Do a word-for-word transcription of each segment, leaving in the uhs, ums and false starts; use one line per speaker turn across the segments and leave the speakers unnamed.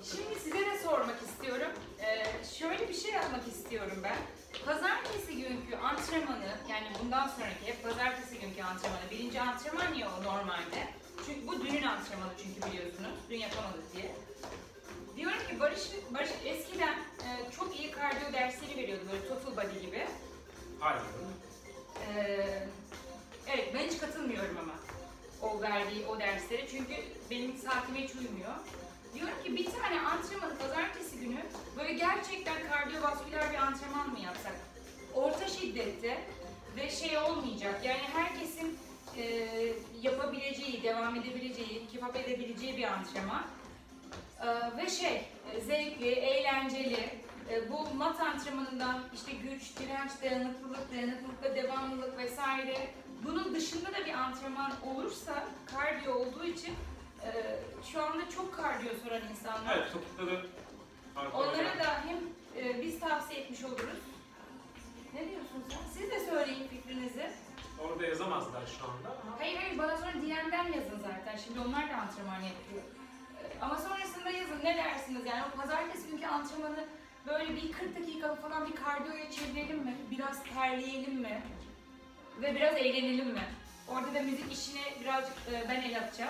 Şimdi size de sormak istiyorum. Ee, şöyle bir şey yapmak istiyorum ben. Pazartesi günkü antrenmanı, yani bundan sonraki hep pazartesi günkü antrenmanı, birinci antrenman ya o normalde. Çünkü bu dünün antrenmanı çünkü biliyorsunuz, dün yapamadık diye. Diyorum ki Barış, Barış eskiden e, çok iyi kardiyo dersleri veriyordu, böyle total body gibi.
Hayır.
Ee, evet, ben hiç katılmıyorum ama o verdiği o derslere, çünkü benim saatime hiç uymuyor. Diyorum ki bir tane antrenmanı pazartesi günü böyle gerçekten kardiyovasküler bir antrenman mı yapsak? Orta şiddette ve şey olmayacak, yani herkesin e, yapabileceği, devam edebileceği, kifap edebileceği bir antrenman. E, ve şey, zevkli, eğlenceli, e, bu mat antrenmanından işte güç, direnç, dayanıklılık, dayanıklılıkla devamlılık vesaire. Bunun dışında da bir antrenman olursa, kardiyo olduğu için Ee, şu anda çok kardiyo soran insanlar.
Evet, topukları.
Onlara da hem e, biz tavsiye etmiş oluruz. Ne diyorsun sen? Siz de söyleyin fikrinizi.
Orada yazamazlar şu anda ama.
Hayır hayır, bana sonra D M'den yazın zaten. Şimdi onlar da antrenman yapıyor. Ee, ama sonrasında yazın, ne dersiniz? Yani o pazartesi günkü antrenmanı böyle bir kırk dakikalık falan bir kardiyoya çevirelim mi? Biraz terleyelim mi? Ve biraz eğlenelim mi? Orada da müzik işine birazcık e, ben el atacağım.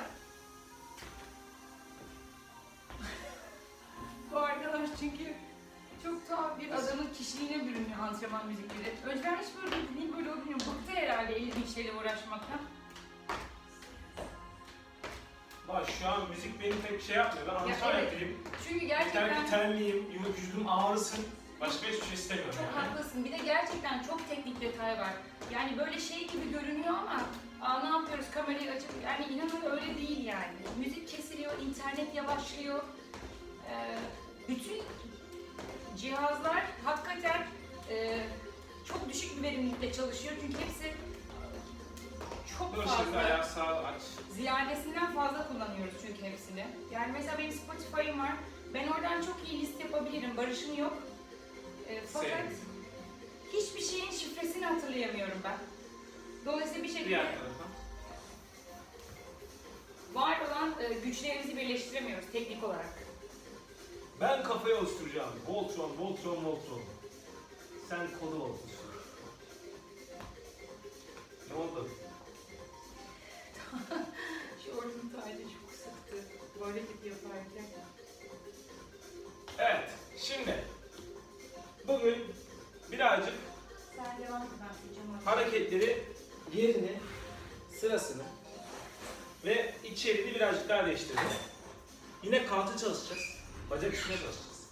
Bu arkadaş çünkü çok tuhaf bir adamın kişiliğine bürünüyor antrenman müzikleri. Önceden hiç böyle değil, niye böyle olmuyor? Bıktı herhalde elli şeyle uğraşmaktan.
Bak şu an müzik beni pek şey yapmıyor. Ben antrenman
evet.
yapayım.
Çünkü gerçekten
Bir terleyeyim, yumruk vücudum ağrısın. Başka hiçbir şey istemiyorum
çok
yani.
haklısın. Bir de gerçekten çok teknik detay var. Yani böyle şey gibi görünüyor ama aa ne yapıyoruz kamerayı açıp, yani inanın öyle değil yani. Müzik kesiliyor, internet yavaşlıyor. Ee, bütün cihazlar hakikaten e, çok düşük bir verimlilikte çalışıyor çünkü hepsi çok
Dur
fazla,
şimdi ayağı sağa aç.
ziyadesinden fazla kullanıyoruz çünkü hepsini. Yani mesela benim Spotify'ım var, ben oradan çok iyi list yapabilirim, Barış'ın yok. E, fakat
Sevdim.
hiçbir şeyin şifresini hatırlayamıyorum ben. Dolayısıyla bir şekilde
Diğer tarafa.
var olan e, güçlerimizi birleştiremiyoruz teknik olarak.
Ben kafaya oluşturacağım. Voltron, Voltron, Voltron. Sen kolu oluştur. Ne oldu?
Şu ortam taylı çok sıktı. Bu hareketi yaparken.
Evet, şimdi bugün birazcık
Sen devam et, ben sileceğim.
hareketleri, yerini, sırasını ve içeriğini birazcık daha değiştireceğiz. Yine kalça çalışacağız. Bacak üstüne çalışacağız.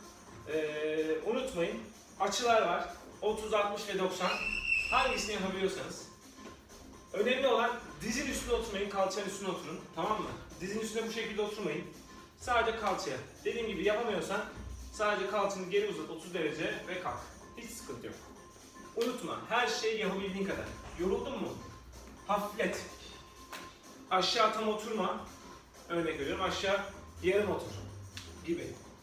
Ee, unutmayın, açılar var. otuz, altmış ve doksan. Hangisini yapabiliyorsanız. Önemli olan dizin üstüne oturmayın, kalçanın üstüne oturun. Tamam mı? Dizin üstüne bu şekilde oturmayın. Sadece kalçaya. Dediğim gibi yapamıyorsan sadece kalçanı geri uzat otuz derece ve kalk. Hiç sıkıntı yok. Unutma, her şeyi yapabildiğin kadar. Yoruldun mu? Hafiflet. Aşağı tam oturma. Örnek veriyorum, aşağı yarım otur gibi.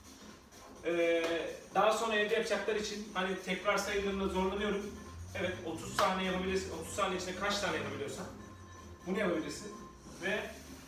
Ee, daha sonra evde yapacaklar için hani tekrar sayılarında zorlanıyorum. Evet, otuz saniye yapabilirsin. otuz saniye içinde kaç tane yapabiliyorsan bunu yapabilirsin. Ve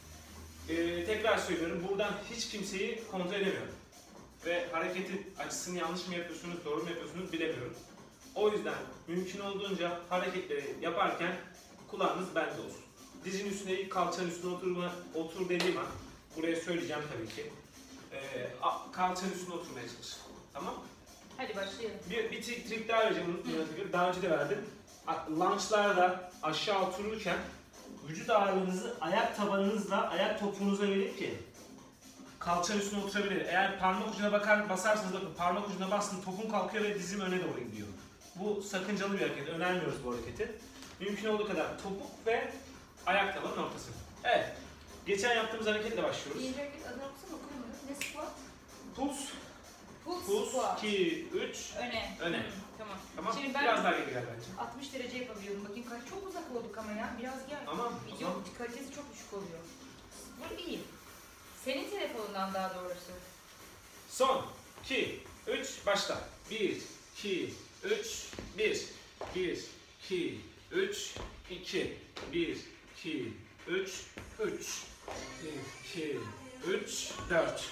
e, tekrar söylüyorum, buradan hiç kimseyi kontrol edemiyorum. Ve hareketin açısını yanlış mı yapıyorsunuz, doğru mu yapıyorsunuz bilemiyorum. O yüzden mümkün olduğunca hareketleri yaparken kulağınız bende olsun. Dizin üstüne değil, kalçanın üstüne oturma, otur dediğim an, buraya söyleyeceğim tabii ki. Ee, kalçanın üstüne oturmaya çalış. Tamam mı?
Hadi başlayalım. Bir,
bir trik, trik daha vereceğim, unutmayın. Daha önce de verdim. Lunge'larda aşağı otururken vücut ağırlığınızı ayak tabanınızla ayak topuğunuza verip ki kalçanın üstüne oturabilir. Eğer parmak ucuna bakar, basarsanız bakın parmak ucuna bastım, topun kalkıyor ve dizim öne doğru gidiyor. Bu sakıncalı bir hareket. Önermiyoruz bu hareketi. Mümkün olduğu kadar topuk ve ayak tabanın ortası. Evet. Geçen yaptığımız hareketle başlıyoruz.
İyi hareket adını okusana, okuyamadım. Ne squat?
Puls.
Puls,
Puls,
squat.
iki, üç.
Öne.
Öne.
Hı, tamam.
Tamam.
Şimdi ben
biraz daha geri gel bence.
altmış derece yapabiliyorum. Bakayım kaç, çok uzak oldu kamera. Biraz gel.
Tamam.
Video kalitesi çok düşük oluyor. Bu iyi. Senin telefonundan daha doğrusu.
Son. iki, üç, başla. bir, iki, üç, bir. bir, iki, üç, iki. bir, iki, üç, üç. bir, iki, üç, dört.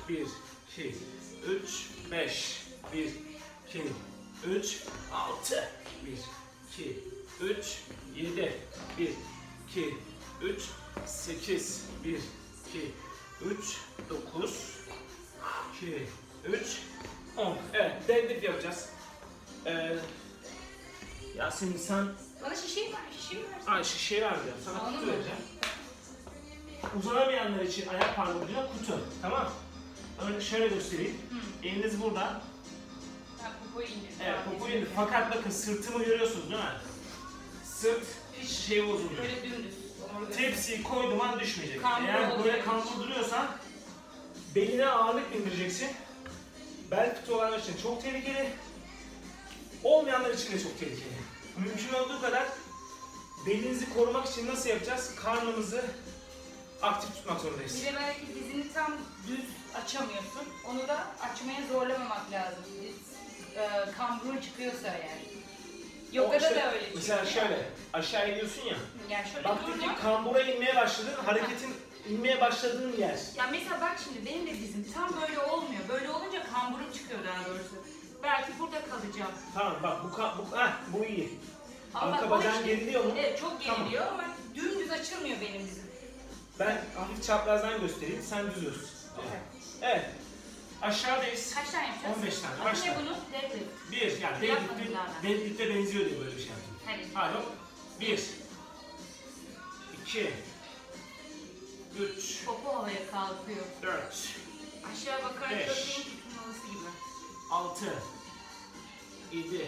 bir, iki, üç, beş, bir, iki, üç, altı, bir, iki, üç, yedi, bir, iki, üç, sekiz, bir, iki, üç, dokuz, iki, üç, on. Evet, deadlift yapacağız. Ee, Yasemin sen
Bana şişeyi ver, şişeyi ver.
ay şişeyi ver diyorum. Sana
Onu
kutu
mu?
vereceğim. Uzanamayanlar için ayak parmağı ucuna kutu. Tamam. Önce şöyle göstereyim.
Hı.
Eliniz burada.
Ben popoyu indir.
Evet, popoyu indir. Fakat bakın sırtımı görüyorsunuz değil mi? Sırt hiç şey bozulmuyor.
Böyle dümdüz. Onu göster.
Tepsiyi koyduğum an düşmeyecek.
Kambur
Eğer
oluyor
böyle
hiç.
kambur duruyorsan beline ağırlık bindireceksin. Bel fıtığı olanlar için çok tehlikeli. Olmayanlar için de çok tehlikeli. Mümkün olduğu kadar belinizi korumak için nasıl yapacağız? Karnımızı aktif tutmak zorundayız.
Bir de belki dizini tam düz açamıyorsun. Onu da açmaya zorlamamak lazım. Diz, e, kamburun çıkıyorsa yani.
O
Yogada
işte,
da öyle çıkıyor.
mesela şöyle aşağı iniyorsun ya.
Yani şöyle
Baktın ki
durma.
kambura inmeye başladın, hareketin inmeye başladığın yer.
Ya mesela bak şimdi benim de dizim tam böyle olmuyor. Böyle olunca kamburum çıkıyor daha doğrusu. Belki burada kalacağım.
Tamam bak bu ka- bu heh, bu iyi.
Ama
Arka
bak, o
bacağın
işte-
geriliyor mu?
Evet çok
Tamam.
geriliyor ama dümdüz açılmıyor benim dizim.
Ben hafif çaprazdan göstereyim, sen düzüyorsun.
Okay.
Evet. Aşağıdayız.
Kaç tane yapacağız?
on beş tane.
Adı
Başla.
ne bunun? Deadlift.
Bir, yani
Yapmadım
deadlift'e
daha ben.
deadlift'e benziyor diye böyle bir şey yaptım.
Hadi.
Hadi hop. Bir. İki. Üç.
Popo havaya kalkıyor.
Dört.
Aşağı bakarak
Beş.
köpeğin tutunması gibi.
Altı. Yedi.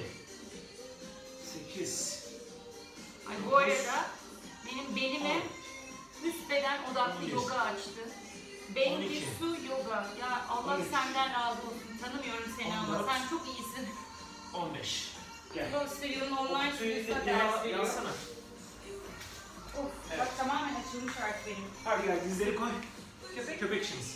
Sekiz.
Ay bu arada benim belime üst beden odaklı
on bir.
yoga açtı.
on
Benki
iki.
su yoga. Ya Allah
on üç.
senden razı olsun. Tanımıyorum seni
on
ama
dört.
sen çok iyisin.
On beş. Gel.
Gösteriyorsun online
O kutuyu
sınıfta
yana-
ders veriyor.
yansana.
Of,
Evet.
bak tamamen açılmış artık benim.
Hadi gel dizleri koy.
Köpek.
Köpek şims.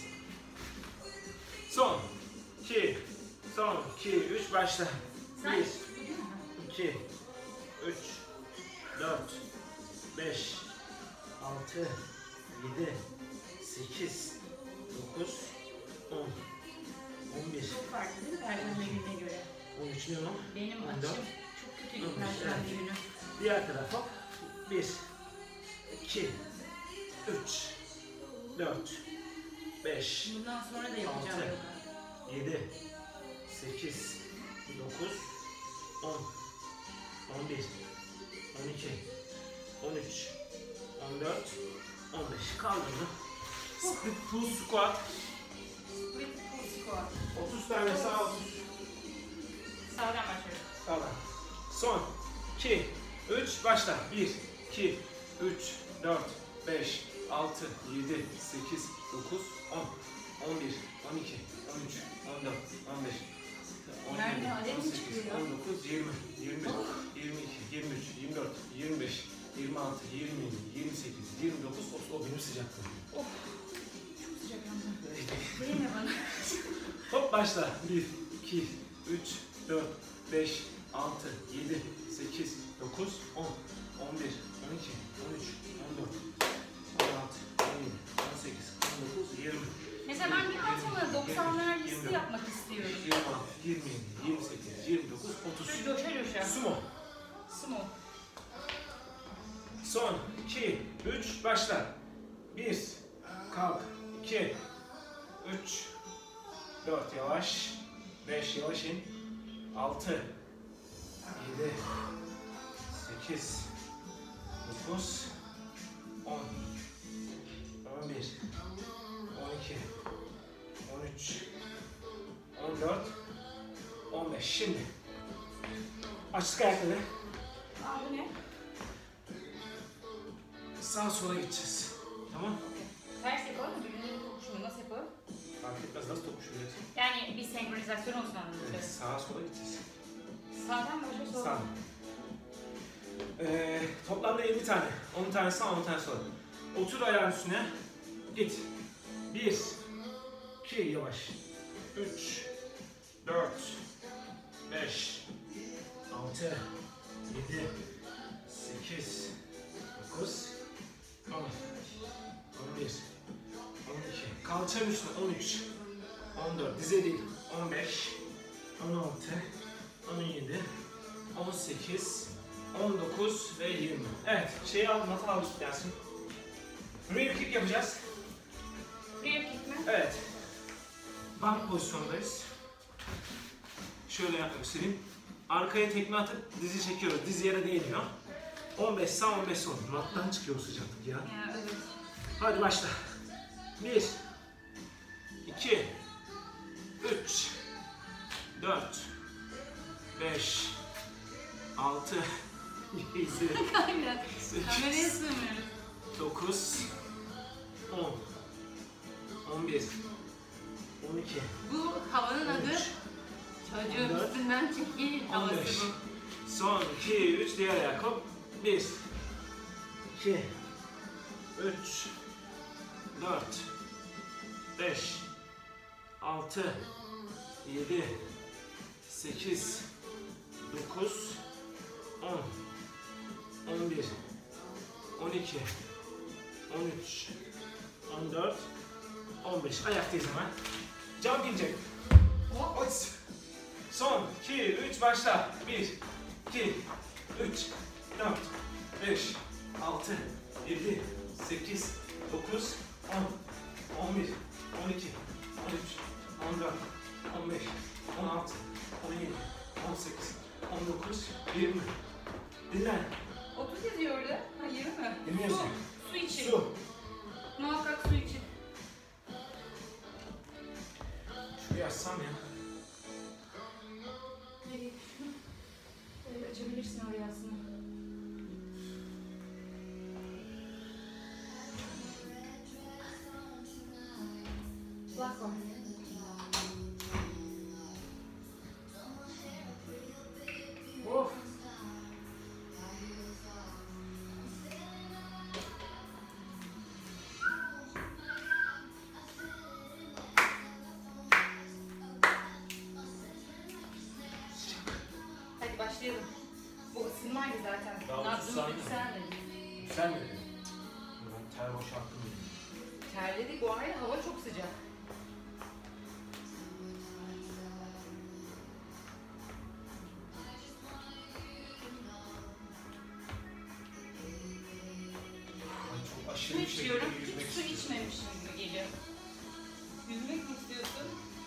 Son. iki. Son. iki. Üç. Başla.
Sen
Bir.
bu değil mi?
iki, üç, dört, beş, altı, yedi, sekiz, dokuz, on, on bir,
Çok farklı değil mi Perşembe gününe göre?
on üç ne o?
Benim
on
açım
dört.
çok kötü
on beş,
Perşembe
evet.
günü.
Diğer taraf hop. bir, iki, üç, dört, beş,
Bundan sonra da yapacağım
Altı.
yoga.
yedi, sekiz, dokuz, on, on bir, on iki, on üç, on dört, on beş. Kaldırdı. Split full squat.
Split full squat.
otuz tane sağ, otuz
Sağdan başlıyorum.
sağdan. Son. iki, üç, başla. bir, iki, üç, dört, beş, altı, yedi, sekiz, dokuz, on, on bir, on iki, on üç, on dört, on beş, on
Nerede?
yedi,
Alev
on
mi
sekiz,
çıkıyor ya?
on dokuz, yirmi, yirmi bir, yirmi iki, yirmi üç, yirmi dört, yirmi beş, yirmi altı, yirmi yedi, yirmi sekiz, yirmi dokuz, otuz. O benim sıcaklığım.
Of. Çok sıcak yandım. Değil mi bana?
Hop başla. bir, iki, üç, dört, beş, altı, yedi, sekiz, dokuz, on, on bir, on iki, on üç, on dört, on altı, on yedi, on sekiz, on dokuz, yirmi.
Mesela ben bir haftada doksanlar listi yapmak istiyorum.
yirmi altı, yirmi yedi, yirmi sekiz, yirmi dokuz, otuz.
Şöyle coşa coşa.
Sumo.
Sumo.
Son. iki, üç, başla. bir, kalk. iki, üç, dört, yavaş. beş, yavaş in. altı, yedi, sekiz, dokuz, on, on bir, on iki, on üç, on dört, on beş. Şimdi açtık ayakları.
Aa bu ne?
Sağa sola gideceğiz. Tamam.
Ters yapalım mı? Birbirine tokuşumu nasıl yapalım?
Fark etmez nasıl tokuşuyoruz.
Yani bir senkronizasyon olsun anlamında.
Evet, sağa sola gideceğiz.
Sağdan başa sola.
Sağ. Ee, toplamda yirmi tane. on tane sağ, on tane sola. Otur ayağın üstüne. Git. bir, iki, yavaş. üç, dört, beş, altı, yedi, sekiz, dokuz, on, on bir, on iki. Kalçanın üstüne on üç, on dört, dize değil. on beş, on altı, on yedi, on sekiz, on dokuz ve yirmi. Evet, şeyi al, not al gelsin. Rear kick yapacağız.
Rear kick mi?
Evet. Bank pozisyondayız. Şöyle göstereyim. Arkaya tekme atıp dizi çekiyoruz. Dizi yere değmiyor. on beş sağ, on beş sol. Mattan çıkıyor sıcaklık ya.
Ya evet.
Hadi başla. bir, iki, üç, dört, beş, altı, yedi,
Aynen. Kameraya
sekiz,
sığmıyoruz.
dokuz, on, on bir, on iki,
Bu havanın adı
üç,
çocuğun
on dört,
üstünden çekil
on
havası
beş.
bu.
Son iki, üç, diğer ayak hop. bir, iki, üç, dört, beş, altı, yedi, sekiz, dokuz, on, on bir, on iki, on üç, on dört, on beş. Ayaktayız hemen. Jumping jack.
Hop.
Son iki, üç, başla. bir, iki, üç, dört, beş, altı, yedi, sekiz, dokuz, on, on bir, on iki, on üç, on dört, on beş, on altı, on yedi, on sekiz, on dokuz, yirmi. Dinlen.
otuz yazıyor orada. Ha yirmi mi?
yirmi
Su.
yazıyor.
Su için.
Su.
Muhakkak su için.
Şuraya yazsam ya.
Nereye düştün? Böyle açabilirsin oraya aslında. Kulak var.
Of.
Hadi başlayalım. Bu ısınmaydı zaten.
Daha otuz
Nabzımız
saniye.
yükselmedi.
Sen mi? Ben ter boşalttım.
Terledik bu arada, hava çok sıcak.
Ay çok
Su
aşırı bir şekilde
içiyorum,
yüzmek
hiç su
istiyorum.
içmemişim gibi geliyor. Yüzmek mi istiyorsun?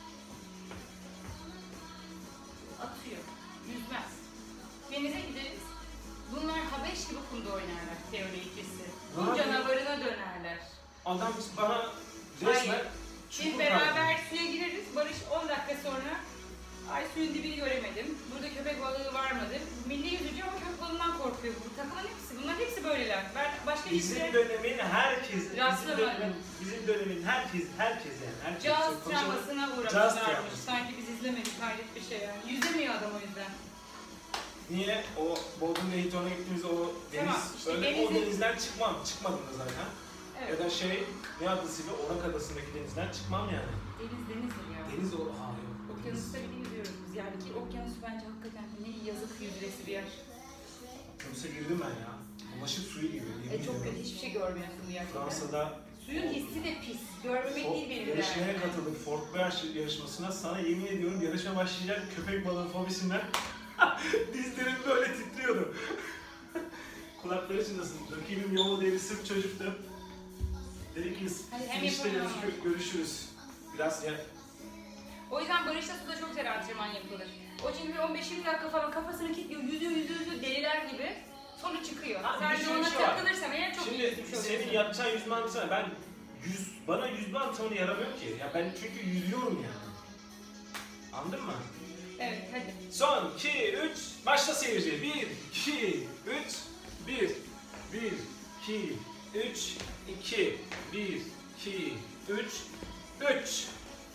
Atıyor, yüzmez. Denize gideriz. Bunlar Habeş gibi kumda oynarlar teori ikisi.
Ne
Kum
yapıyor?
canavarına dönerler.
Adam bana resmen
Hayır.
çukur
Biz beraber
kazdı.
suya gireriz. Barış on dakika sonra ay suyun dibini göremedim. Burada köpek balığı var mıdır? Milli yüzücü ama köpek balığından korkuyor. Bu takımın hepsi, bunların hepsi böyleler. Ben başka
Bizim
hiçbir
dönemin herkes, bizim
Rastlamadım.
dönemin, bizim dönemin herkes, herkes yani herkes.
caz
Çok konuşalım.
travmasına
Caz
uğramışlarmış.
travması.
Sanki biz izlemedik, hayret bir şey yani. Yüzemiyor adam o yüzden.
Niye? O Bodrum ve Hilton'a gittiğimizde o deniz,
Tamam, işte
öyle
denizin-
o denizden çıkmam, çıkmadım da zaten.
Evet.
Ya da şey, ne adısıyla Orak Adası'ndaki denizden çıkmam yani.
Deniz denizdir ya.
Deniz o, ha yok. o deniz.
Okyanusta bile yüzüyoruz biz yani ki okyanus bence hakikaten ne yazık yüzülesi bir yer.
Okyanusa girdim ben ya. Bulaşık suyu gibi. yemin
E çok
ediyorum.
kötü, hiçbir şey görmüyorsun bu gerçekten.
Fransa'da
Suyun hissi de pis. Görmemek
o
değil benim
yarışmaya
derdim.
katıldım. Fort Boyard yarışmasına. Sana yemin ediyorum yarışma başlayacak köpek balığı fobisinden dizlerim böyle titriyordu. Kulakları çınlasın. Rakibim Yomo diye bir Sırp çocuktu. Dedi ki
Hadi hem
finişte
yapalım
görüşürüz. görüşürüz. Biraz ya.
O yüzden barışta suda çok ter antrenman yapılır. O çünkü bir on beş yirmi dakika falan kafasını kilitliyor, yüzüyor, yüzüyor, yüzüyor, deliler gibi. Sonra çıkıyor.
Ha,
Sen
bir
de
sürü
ona
şey var.
takılırsan eğer çok iyi
Şimdi
yüzmüş oluyorsun.
senin yapacağın yüzme antrenmanı ben yüz, bana yüzme antrenmanı yaramıyor ki. Ya ben çünkü yüzüyorum yani. Anladın mı?
Evet hadi.
Son iki üç başla seyirci. bir iki üç bir bir iki üç iki bir iki üç üç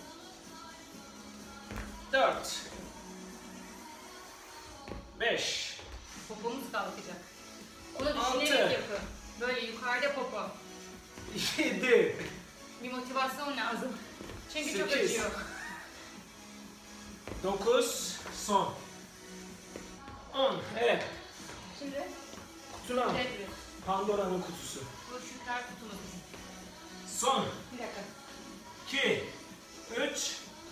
dört beş
Popomuz kalkacak. Onu
Altı.
düşünerek yapın. Böyle yukarıda popo.
yedi
Bir motivasyon lazım. Çünkü çok
Sekiz.
acıyor.
dokuz son on evet
Şimdi
kutunu al.
Redri.
Pandora'nın kutusu.
Bu şükür kutumuz.
Son
Bir dakika.
iki üç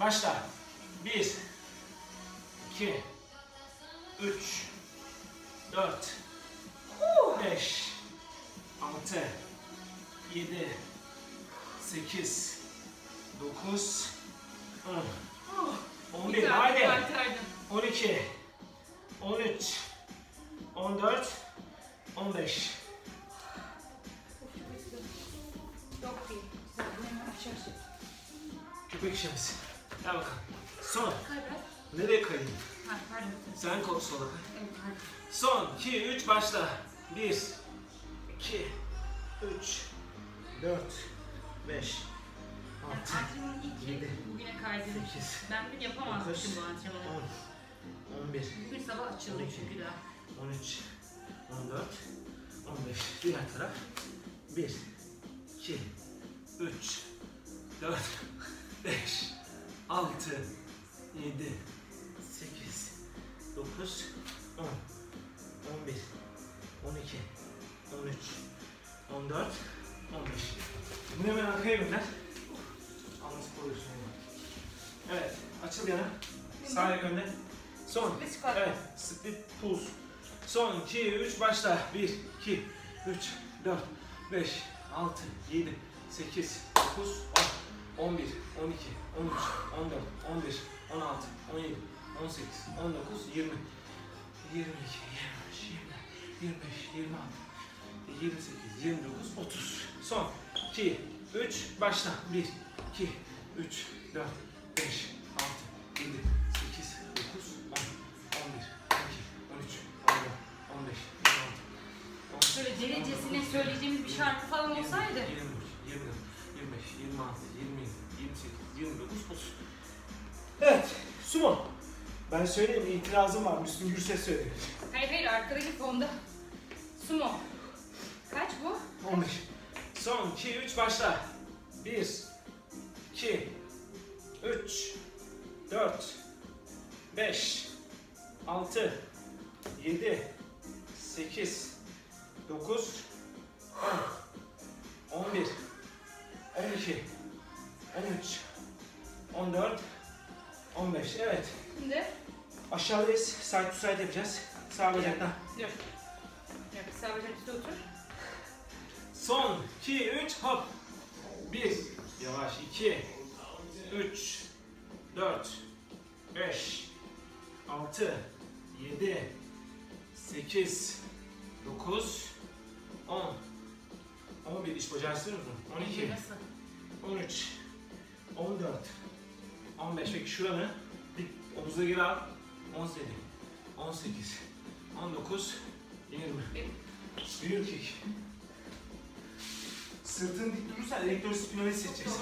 Başla. bir, iki, üç, dört, beş, altı, yedi, sekiz, dokuz, on, on bir,
Güzel,
haydi.
kurtardım.
on iki, on üç, on dört, on beş.
Yok değil. Güzel, hemen aşağı.
Köpek şemsi. Gel bakalım. Son.
Kaybet.
Nereye kayayım?
Ha, pardon.
Sen kol sola kay.
Evet, pardon.
Son. iki, üç, başla. bir, iki, üç, dört, beş, altı,
Antrenmanın ilk
yedi,
bugüne kaydırmış.
sekiz,
Ben bir yapamazmışım bu antrenmanı.
on, on bir,
Bugün sabah açıldı çünkü daha.
on üç, on dört, on beş. Diğer taraf. bir, iki, üç, dört, beş, altı, yedi, sekiz, dokuz, on, on bir, on iki, on üç, on dört, on beş. Bunu hemen arkaya gönder. Anlasın koyuyorsun. Evet, açıl yana. Sağ ayak önde. Son.
Split squat.
Evet, split pulse. Son, iki, üç, başla. bir, iki, üç, dört, beş, altı, yedi, sekiz, dokuz, on, on bir, on iki, on üç, on dört, on beş, on altı, on yedi, on sekiz, on dokuz, yirmi, yirmi iki, yirmi üç, yirmi dört, yirmi beş, yirmi altı, yirmi sekiz, yirmi dokuz, otuz. Son, iki, üç, başla. bir, iki, üç, dört, beş, altı, yedi, sekiz, dokuz, on, on bir, on iki, on üç, on dört, on beş, on altı, on sekiz,
Şöyle derecesine söyleyeceğimiz bir şarkı falan olsaydı.
yirmi üç, yirmi dört, yirmi beş, yirmi altı, yirmi yedi, yirmi sekiz, yirmi dokuz, otuz. Evet, sumo. Ben söyleyeyim, itirazım var. Müslüm Gürses söyledi.
Hayır hayır, arkadaki fonda. Sumo. Kaç bu?
on beş. Son, iki, üç, başla. bir, iki, üç, dört, beş, altı, yedi, sekiz, dokuz, on, on bir, on iki, on üç, on dört, on beş. Evet.
Şimdi.
Aşağıdayız. Side to side yapacağız. Sağ bacaktan.
Dur. Yok, sağ bacak üstü otur.
Son, iki, üç, hop. bir, yavaş, iki, üç, dört, beş, altı, yedi, sekiz, dokuz, on, on bir, iç bacağı istiyor musun? on iki,
Nasıl?
on üç, on dört, on beş, peki şuranı dik omuza geri al. on yedi, on sekiz, on dokuz, yirmi. Büyük kick. Sırtın dik durursan elektrospinali seçeceksin.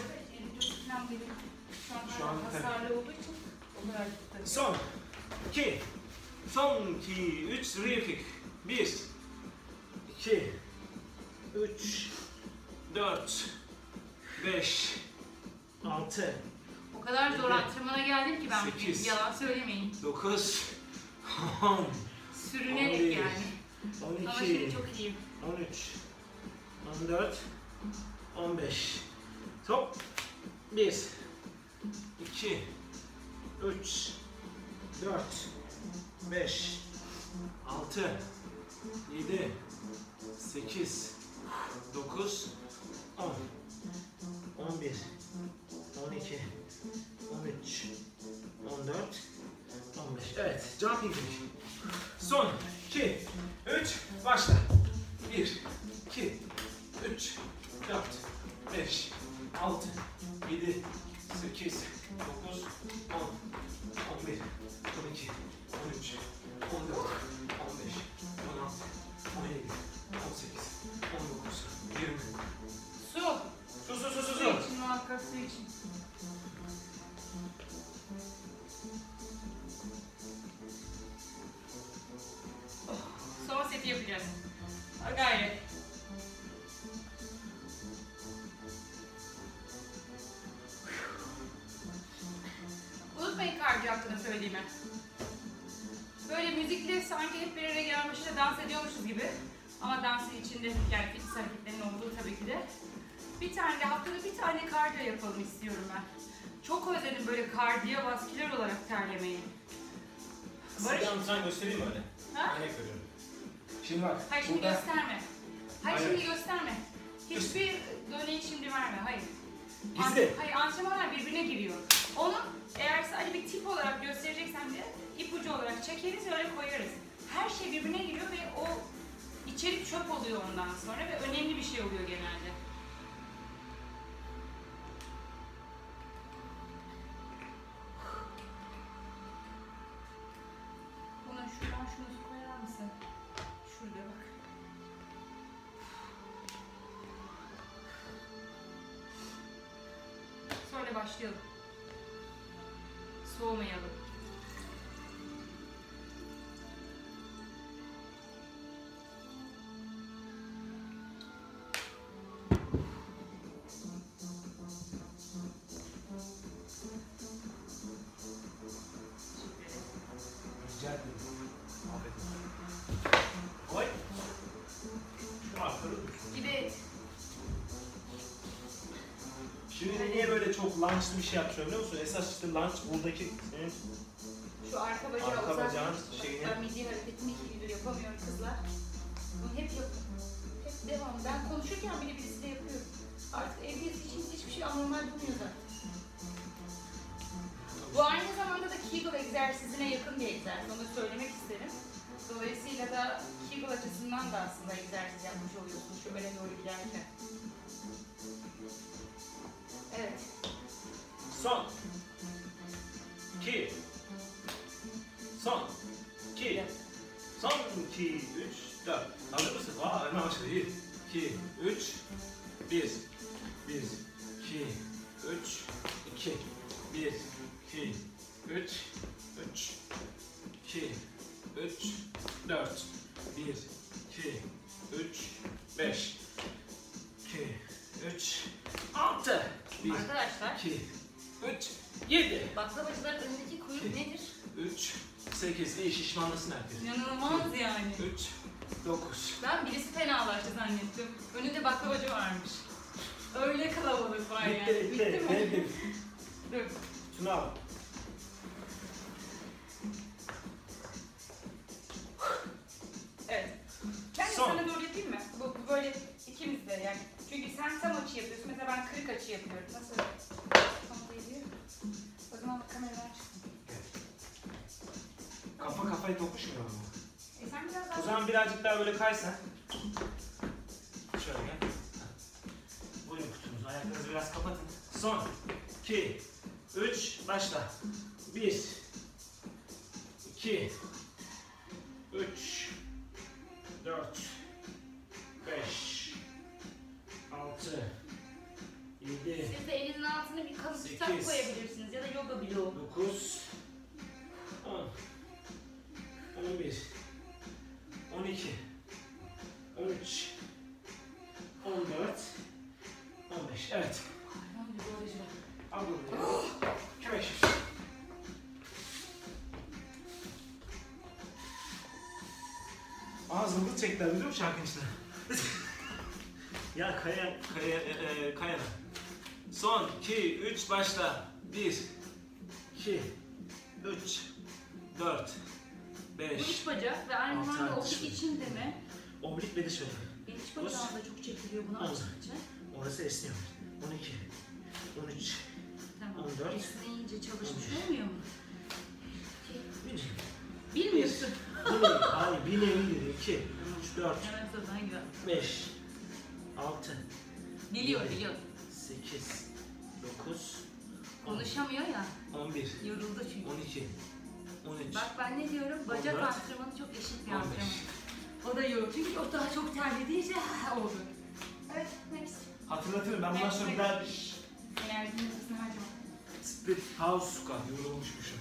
Şu an hasarlı olduğu için onu verdik.
Son. iki. Son iki. üç. Rear kick. bir. iki. üç. dört. beş. altı.
O kadar zor antrenmana geldim ki ben
Sekiz.
bugün. Yalan söylemeyin.
dokuz. on.
Sürünerek
on bir,
yani.
on
Ama şimdi
iki.
çok iyiyim.
on üç. on dört. on beş. Top. bir. iki. üç. dört. beş. altı. yedi. sekiz. dokuz. on. on bir. on iki. on üç. on dört. on beş. Evet. Jumping kick. Son. iki. üç. Başla. bir. iki. üç. dört. beş. altı. yedi. sekiz. dokuz. on. on bir. on iki. on üç. on dört. on beş. on altı. on yedi. on sekiz. on dokuz. yirmi.
Su.
Su su su su
Su
su.
için muhakkak su için. Son seti yapacağız. Ha, gayret. Unutmayın kardiyo hakkında söylediğimi. Böyle müzikle sanki hep bir araya gelmişte dans ediyormuşuz gibi. Ama dansın içinde yani fitness hareketlerinin olduğu tabii ki de. Bir tane de haftada bir tane kardiyo yapalım istiyorum ben. Çok özledim böyle kardiyovasküler olarak terlemeyi. Barış.
Size antrenman göstereyim mi öyle?
Ha?
Örnek veriyorum. Şimdi bak.
Hayır şimdi
burada...
gösterme. Hayır
Aynen.
şimdi gösterme. Hiçbir örneği şimdi verme. Hayır.
Gizli.
Hayır, antrenmanlar birbirine giriyor. Onu eğer sadece bir tip olarak göstereceksen de ipucu olarak çekeriz ve öyle koyarız. Her şey birbirine giriyor ve o içerik çöp oluyor ondan sonra ve önemli bir şey oluyor genelde. Buna şuradan şunu koyar mısın? Şurada bak. Sonra başlayalım. Soğumayalım.
Rica ederim. Afiyet olsun. Koy. Şu arkada dursun.
Gibi.
Şimdi niye böyle çok lunchlı bir şey yapıyor biliyor musun? Esas işte lunch buradaki senin
Şu arka bacağı
arka
uzak.
bacağın şeyini.
Ben midi hareketini iki gündür yapamıyorum kızlar. Bunu hep yapıyorum. Hep devam. Ben konuşurken bile birisi de yapıyorum. Artık evdeyiz için hiçbir şey anormal bulmuyor zaten. Bu aynı zamanda da Kegel egzersizine yakın bir egzersiz. Onu söylemek isterim. Dolayısıyla da Kegel açısından da aslında egzersiz yapmış oluyorsunuz şu öne doğru giderken. Evet.
Son. iki. Son. iki. Son. iki. üç. dört. Hazır mısın? Aa hemen başladı. bir. iki. üç. bir. bir. iki. üç. iki. bir. iki. üç. üç. iki. üç. dört. bir. iki. üç. beş. iki. üç. altı. bir.
Arkadaşlar,
iki. üç. yedi.
baklavacıların önündeki kuyruk
İki.
nedir?
üç. sekiz. İyi şişmanlasın herkes.
İnanılmaz yani.
üç. dokuz.
Ben birisi fenalaştı zannettim. Önünde baklavacı varmış. Öyle kalabalık var yani.
Bitti, bitti.
mi?
Bitti.
Dur.
Şunu al.
Evet. Ben de
Son.
sana doğru yapayım mı? Bu, bu böyle ikimiz de yani. Çünkü sen tam açı yapıyorsun. Mesela ben kırık açı yapıyorum. Nasıl? Sana geliyor. O zaman kameradan çıksın.
Kafa kafayı tokuşmuyor mu?
E sen biraz daha...
O zaman birazcık daha böyle kaysan. Şöyle gel. Buyurun kutunuzu. Ayaklarınızı biraz kapatın. Son. iki. üç. Başla. bir. iki. üç. dört. beş. altı. yedi.
Siz de elinizin altına bir kalıp
Sekiz.
kitap koyabilirsiniz ya da yoga bloğu.
dokuz. on. on bir. on iki. on üç. on dört. on beş. Evet.
Aynen bir doğru.
Al bunu. Köy. Aa zımbırt çektiler biliyor musun şarkının içine? Ya kaya, kaya, e, e, kayana. Son, iki, üç, başla. bir, iki, üç, dört,
Bu
beş.
iç bacak ve aynı
Altı
zamanda
tane
oblik
şöyle.
içinde mi?
Omlik ve dış bacak.
İç bacağı da çok çekiliyor bunu
On.
açtıkça.
Orası esniyor. on iki, on üç,
Tamam.
on dört.
Esneyince çalışmış
on beş.
olmuyor mu?
bir.
Bilmiyorsun.
Bir nevi, hayır bir nevi dedi. iki, üç, dört,
Hemen zaten güzel.
beş, altı,
Biliyor
Yedi.
biliyor.
sekiz, dokuz, on,
Konuşamıyor ya.
on bir,
Yoruldu çünkü.
on iki, on üç,
Bak ben ne diyorum? Bacak
on dört.
antrenmanı çok eşit bir
on beş.
antrenman. O da yoruldu. Çünkü o daha çok terlediğince oldu. Evet, next.
Hatırlatırım ben bundan sonra bir daha
Enerjinin nefesini harcama.
split house squat yorulmuşmuşum.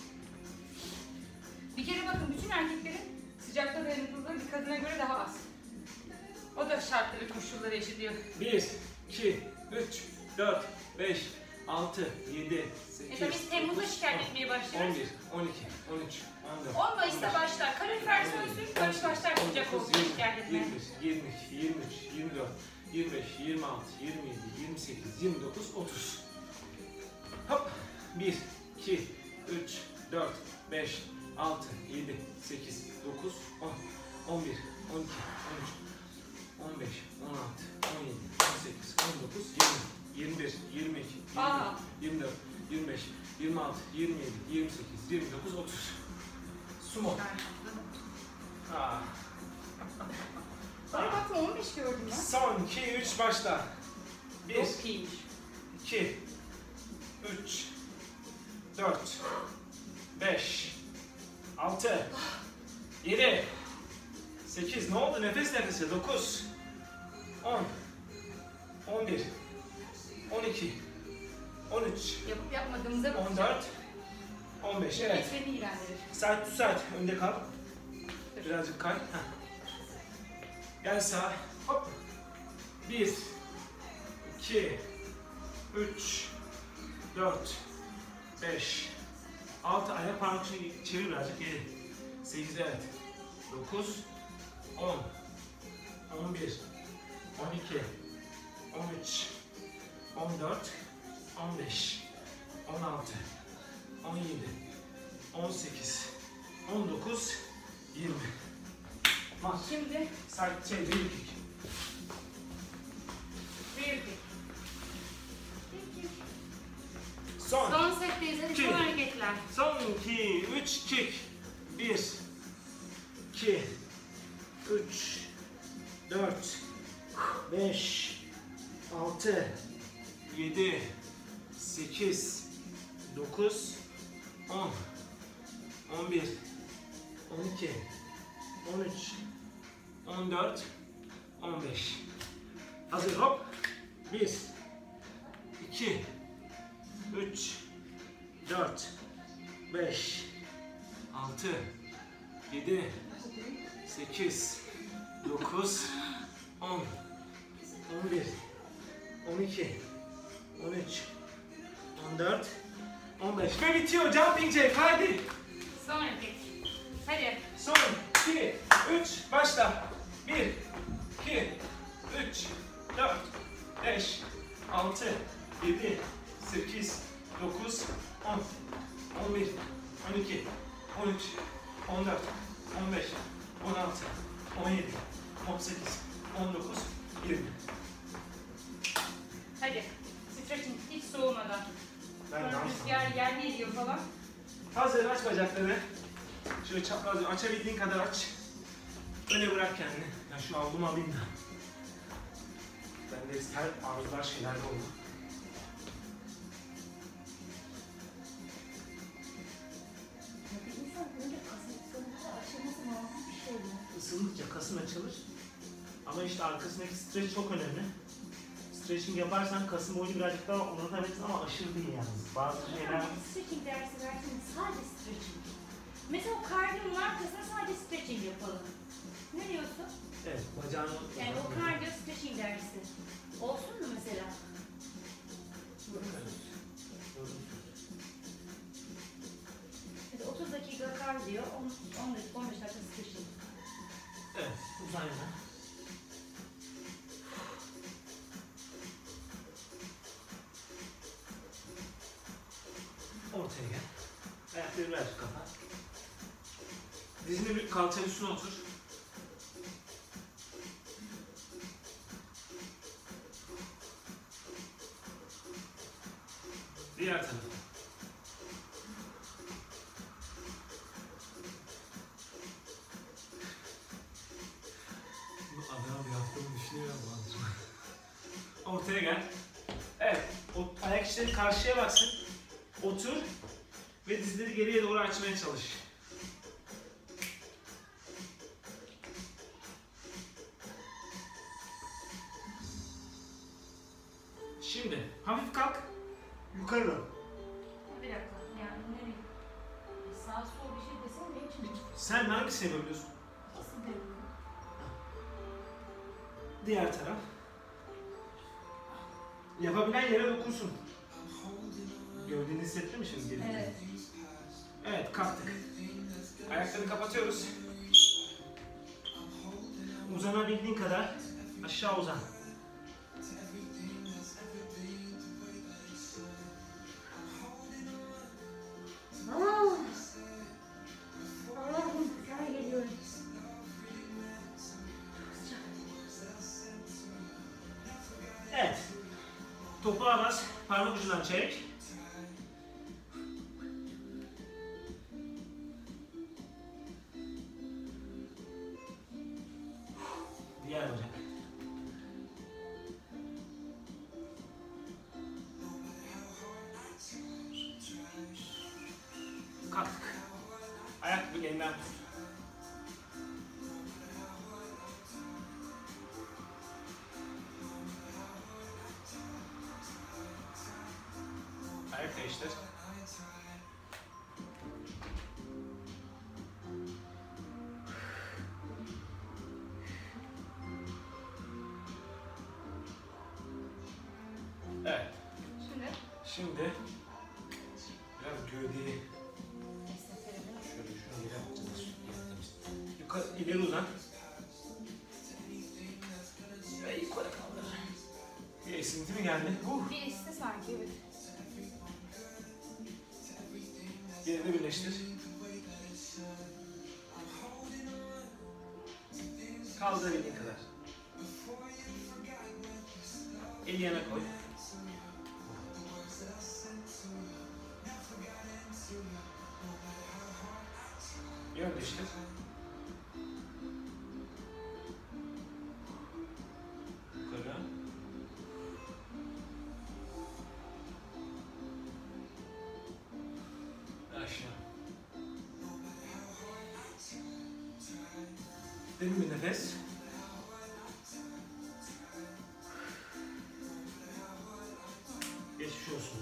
Bir kere bakın bütün erkeklerin sıcakta dayanıklılığı bir kadına göre daha az. O da şartları, koşulları eşitliyor.
bir, iki, üç, dört, beş, altı, yedi,
E tabii biz Temmuz'da şikayet etmeye
on
başlıyoruz.
bir, on iki, on üç, on dört,
on Mayıs'ta başlar. Kalorifer sönsün, Barış başlar sıcak olsun şikayet etmeye.
yirmi, yirmi iki, yirmi üç, yirmi dört, yirmi beş, yirmi altı, yirmi yedi, yirmi sekiz, yirmi dokuz, otuz. Hop. bir, iki, üç, dört, beş, altı, yedi, sekiz, dokuz, on, on bir, on iki, on üç, on beş, on altı, on yedi, on sekiz, on dokuz, yirmi, yirmi bir, yirmi iki,
Aa.
yirmi dört, yirmi beş, yirmi altı, yirmi yedi, yirmi sekiz, yirmi dokuz, otuz. Sumo. Aa.
Sonra bakma on beş gördüm ben.
Son iki, üç başla. bir,
Çok iyiymiş.
iki, üç, dört, beş, altı, yedi, sekiz, ne oldu nefes nefese, dokuz, on, on bir, on iki, on üç,
Yapıp yapmadığımıza
on
bakacağım.
dört, on beş, evet.
Beni ilgilendirir.
Side to side, önde kal. Birazcık kay. Heh. Gel sağa, hop. bir, iki, üç, dört, beş, altı, ayak parmakçıyı çevir birazcık, yedi, sekiz, evet, dokuz, on, on bir, on iki, on üç, on dört, on beş, on altı, on yedi, on sekiz, on dokuz, yirmi. Bak,
Şimdi
side şey, bir kick.
bir kick.
Son.
Son setteyiz. Hadi
İki.
son hareketler.
Son iki, üç, kick. bir, iki, üç, dört, beş, altı, yedi, sekiz, dokuz, on, on bir, on iki, on üç, on dört, on beş. Hazır, hop. bir, iki, üç, dört, beş, altı, yedi, sekiz, dokuz, on, on bir, on iki, on üç, on dört, on beş. Ve bitiyor jumping jack, haydi.
Son hareket. Hadi.
Son iki, üç, başla. bir, iki, üç, dört, beş, altı, yedi, sekiz, dokuz, on, on bir, on iki, on üç, on dört, on beş, on altı, on yedi, on sekiz, on dokuz, yirmi.
Hadi. Stretching hiç soğumadan.
Ben
Sonra
dans
rüzgar yer geliyor falan.
Hazır, aç bacaklarını. Şöyle çaprazca açabildiğin kadar aç. Öne bırak kendini. Ya şu aldım alayım da. Bende her arzular şeyler de oldu. Isındıkça kasın açılır. Ama işte arkasındaki streç çok önemli. Stretching yaparsan kasın boyunu birazcık daha uzatabilirsin ama aşırı değil yalnız. Bazı şeyler...
Stretching dersi verseniz sadece stretching. Mesela o kardiyonun arkasına sadece stretching yapalım. Ne diyorsun?
Evet, bacağını...
Yani o kardiyo stretching dersi. Olsun mu mesela? Mesela otuz dakika kardiyo, on dakika, on beş dakika stretching.
Evet, uzan yana. Ortaya gel. Ayakları birazcık kapat. Dizini bir kalçanın üstüne otur. Diğer tarafa. Bu adam yaptığını düşünüyor bu Ortaya gel. Evet, o ayak içleri karşıya baksın. Otur ve dizleri geriye doğru açmaya çalış. Şimdi hafif kalk, yukarı dön.
Bir dakika, yani nereye? Sağ sol bir şey desene ne için?
Sen hangisini yapıyorsun?
Nasıl diyorum?
Diğer taraf. Yapabilen yere dokunsun. Gövdeni hissettin mi şimdi? Geri?
Evet.
Evet, kalktık. Ayaklarını kapatıyoruz. Uzanabildiğin kadar aşağı uzan. Topuğa bas, parmak ucundan çek. Diğer bacak. Kalktık. Ayak bileğinden tut. Ayak değiştir. Evet.
Şimdi
Şimdi biraz gövdeyi
esnetelim.
şöyle şunu yere yapacağız. Yukarı, ileri uzan. Ve yukarı kaldır. Bir esinti mi geldi? Uh.
Bir iste sanki, evet.
Yerini birleştir. Kaldırabildiğin kadar. Eli yana koy. Yön değiştir. Yukarı. Aşağı. Derin bir nefes. Geçmiş olsun.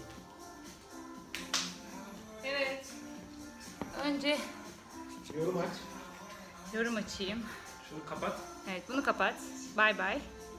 Evet. Önce
Yorum aç.
yorum açayım.
Şunu kapat.
Evet, bunu kapat. Bye bye.